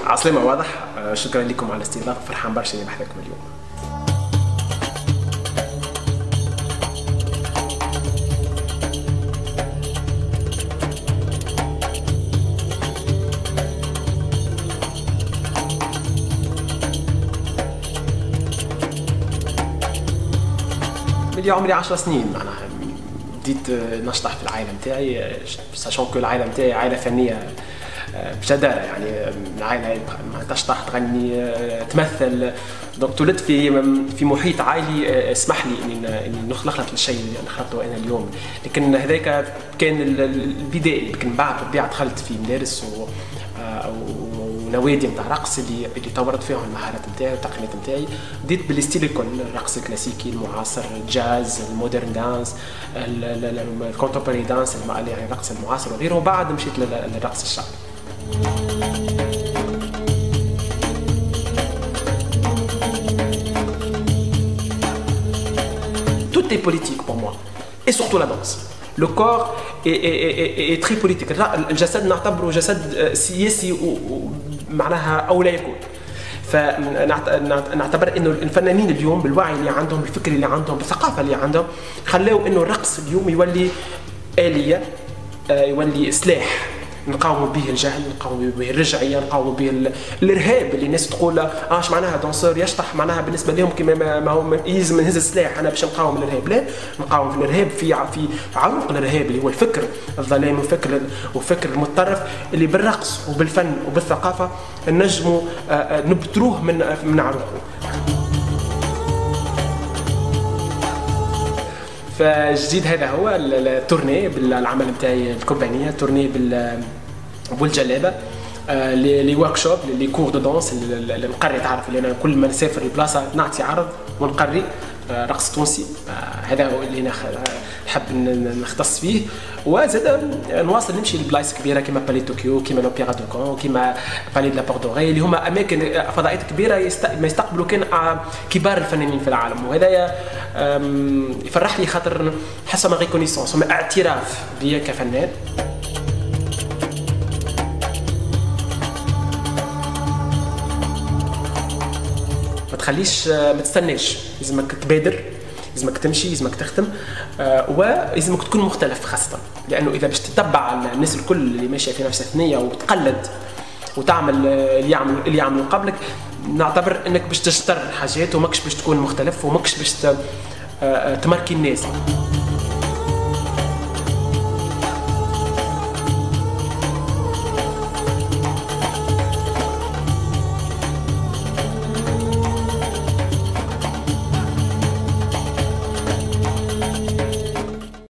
عسلامة واضح. شكرا لكم على الاستضافة، فرحان برشا اني بحثكم اليوم. اللي عمري 10 سنين معناها بديت نشطح في العائله نتاعي، ساشون كو العائله نتاعي عائله فنيه بجدارة، يعني عائله تشطح تغني تمثل. دونك تولدت في محيط عائلي اسمح لي اني نخلق الشيء اللي انا خلقته انا اليوم، لكن هذاك كان البدائي. لكن بعد بالطبيعه دخلت في مدارس ونوادي نتاع رقص اللي طورت فيهم المهارات نتاعي والتقنيات نتاعي. بديت بالستيل الكل، الرقص الكلاسيكي، المعاصر، الجاز، المودرن دانس، الكونتمبوراري دانس، يعني الرقص المعاصر وغيره. وبعد مشيت للرقص الشعبي. Tout est politique pour moi, et surtout la danse. Le corps est très politique. الجسد نعتبره جسد سياسي معناها أو لا يكون. فنعتبر انه الفنانين اليوم بالوعي اللي عندهم، بالفكر اللي عندهم، بالثقافه اللي عندهم، خلاو انه الرقص اليوم يولي آلية، يولي سلاح نقاوموا به الجهل، نقاوموا به الرجعيه، نقاوموا به الارهاب اللي الناس تقول اش معناها دونسور يشطح، معناها بالنسبه لهم كما ما هو يلزم نهز السلاح انا باش نقاوم الارهاب. لا، نقاوم في الارهاب في عروق الارهاب اللي هو الفكر الظلام وفكر المتطرف اللي بالرقص وبالفن وبالثقافه نجموا نبتروه من عروقه. فالجديد هذا هو التورني بالعمل نتاعي الكومبانيه، التورني بالجلابه، لي ورك شوب، لي كور دو دونس اللي نقري. تعرف اللي انا كل ما نسافر لبلاصه نعطي عرض ونقري رقص تونسي، هذا هو اللي انا نحب نختص فيه. وزاد نواصل نمشي لبلايص كبيره كما بالي طوكيو، كما لوبيرا دو كون، كما بالي دلا بوردوغي، اللي هما اماكن فضائيات كبيره ما يستقبلوا كان كبار الفنانين في العالم. وهذا يفرح لي خاطر حاسه ما ريكونيسونس، هما اعتراف بيا كفنان. ما تخليش، ما تستناش، لازمك تبادر، لازمك تمشي، لازمك تختم، ولازمك تكون مختلف خاصة، لأنه إذا باش تتبع الناس الكل اللي ماشية في نفس الثنية وتقلد وتعمل اللي يعملوا قبلك، نعتبر أنك باش تجتر حاجات وماكش باش تكون مختلف وماكش باش تماركي الناس.